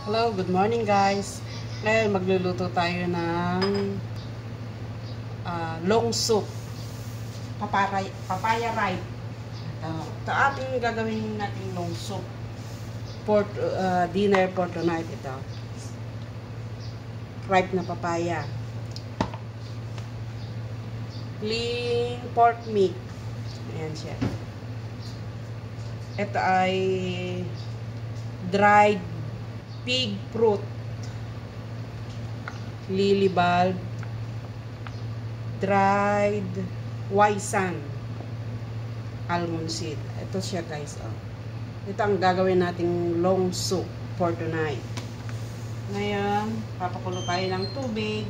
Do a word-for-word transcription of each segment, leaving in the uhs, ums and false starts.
Hello, good morning guys. Ngayon magluluto tayo ng uh, long soup. Papaya, papaya ripe. Uh, ito ating gagawin natin long soup. For uh, dinner for tonight ito. Ripe na papaya. Clean pork meat. Ayan siya. Ito ay dried pig fruit, lily bulb, dried waisan, almond seed. Ito siya guys. Oh. Ito ang gagawin nating long soup for tonight. Ngayon, papakulo tayo ng tubig.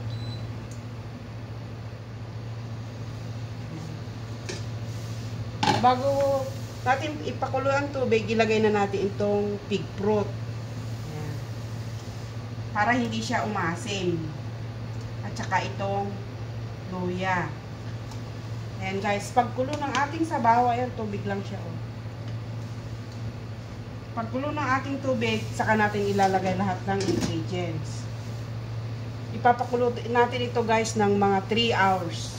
Bago natin ipakulo ang tubig, ilagay na natin itong pig fruit. Ayan. Para hindi siya umasim. At saka itong luya. Ayan guys, pagkulo ng ating sabaw, ayan, tubig lang siya. Oh. Pagkulo ng ating tubig, saka natin ilalagay lahat ng ingredients. Ipapakulo natin ito guys ng mga three hours.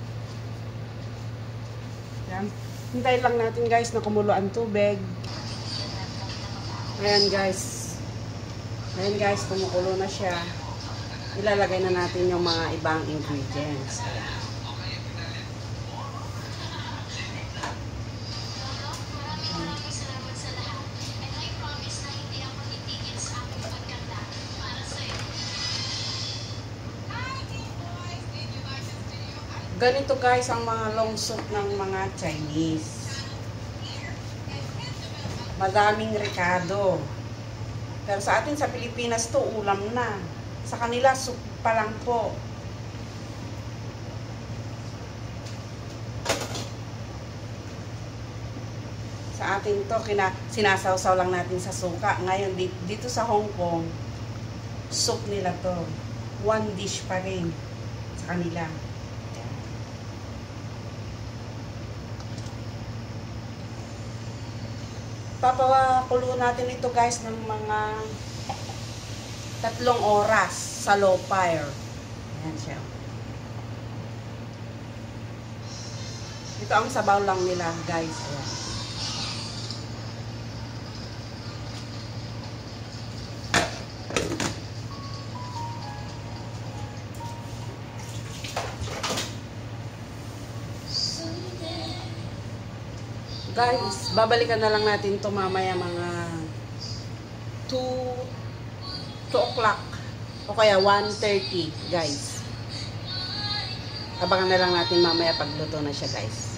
Ayan. Hintayin lang natin guys na kumulo ang tubig. Ayan guys. Ayan guys, kumukulo na siya. Ilalagay na natin yung mga ibang ingredients. Ayan. Ganito guys ang mga long soup ng mga Chinese. Madaming rekado. Pero sa atin sa Pilipinas to ulam na. Sa kanila soup pa lang po. Sa atin to kina, sinasawsaw lang natin sa suka. Ngayon dito sa Hong Kong, soup nila to. One dish pa rin sa kanila. Papakulo natin ito guys ng mga tatlong oras sa low fire. Ayan siya. Ito ang sabaw lang nila guys. Ayan. Guys, babalikan na lang natin ito mamaya mga two o'clock o kaya one thirty guys. Abangan na lang natin mamaya pagluto na siya guys.